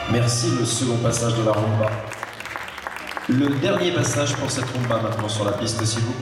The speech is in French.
Merci, le second passage de la rumba. Le dernier passage pour cette rumba maintenant sur la piste, s'il vous plaît.